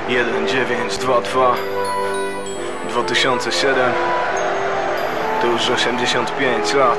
1922 2007. To już 85 lat.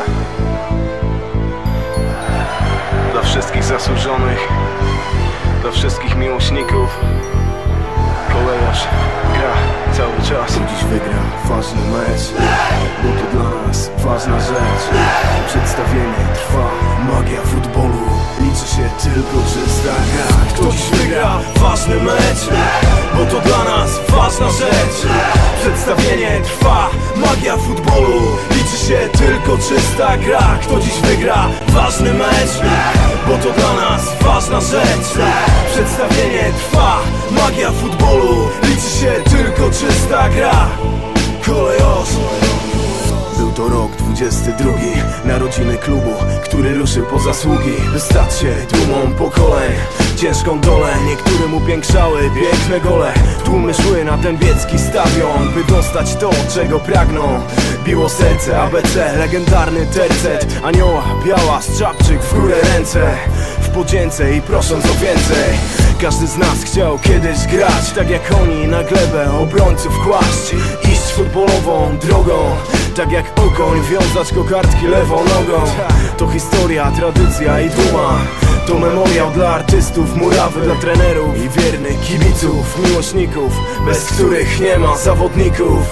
Dla wszystkich zasłużonych, dla wszystkich miłośników, kolejarz gra cały czas. Dziś wygra ważny mecz, bo to dla nas ważna rzecz. Przedstawienie trwa, magia futbolu, liczy się tylko czysta gra. Kto dziś wygra ważny mecz, bo to dla nas ważna rzecz. Przedstawienie trwa, magia futbolu, liczy się tylko czysta gra. Kto dziś wygra ważny mecz, bo to dla nas ważna rzecz. Przedstawienie trwa, magia futbolu, liczy się tylko czysta gra. Kolejorz. Był to rok 22, narodziny klubu, który ruszył po zasługi, by stać się dumą pokoleń. Ciężką dolę niektórym upiększały piękne gole. Tłumy szły na dębiecki stadion, by dostać to, czego pragną. Biło serce ABC, legendarny tercet. Anioła, biała, Strzapczyk, w górę ręce, w podzięce i prosząc o więcej. Każdy z nas chciał kiedyś grać, tak jak oni, na glebę obrońców kłaść. Iść futbolową drogą, tak jak okoń, wiązać kokardki lewą nogą. To historia, tradycja i duma. To memoriał dla artystów, murawy dla trenerów i wiernych kibiców, miłośników, bez których nie ma zawodników.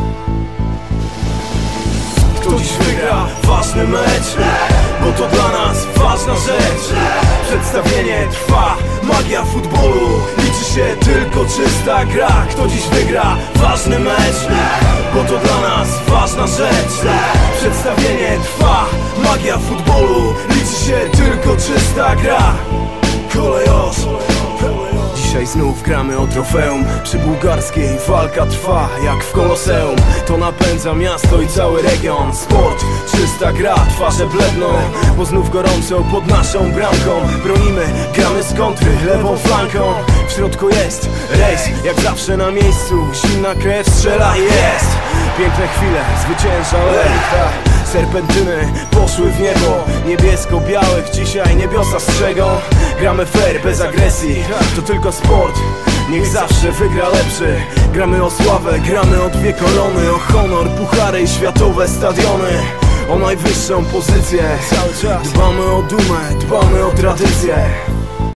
Kto dziś wygra ważny mecz, bo to dla nas ważna rzecz. Przedstawienie trwa, magia futbolu, liczy się tylko czysta gra. Kto dziś wygra ważny mecz, bo to dla nas ważna rzecz. Przedstawienie trwa, magia futbolu, liczy się tylko czysta gra. Kolejorz. Dzisiaj znów gramy o trofeum, przy bułgarskiej walka trwa jak w Koloseum. To napędza miasto i cały region. Sport, czysta gra, twarze bledną, bo znów gorąco pod naszą bramką. Bronimy, gramy z kontry, lewą flanką. W środku jest rejs, jak zawsze na miejscu. Zimna krew strzela i jest. Piękne chwile, zwycięża lech. Serpentyny poszły w niebo, niebiesko-białych dzisiaj niebiosa strzegą. Gramy fair, bez agresji, to tylko sport, niech zawsze wygra lepszy. Gramy o sławę, gramy o dwie korony, o honor, puchary i światowe stadiony. O najwyższą pozycję, dbamy o dumę, dbamy o tradycję.